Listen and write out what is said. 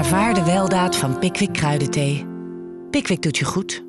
Ervaar de weldaad van Pickwick kruidenthee. Pickwick doet je goed.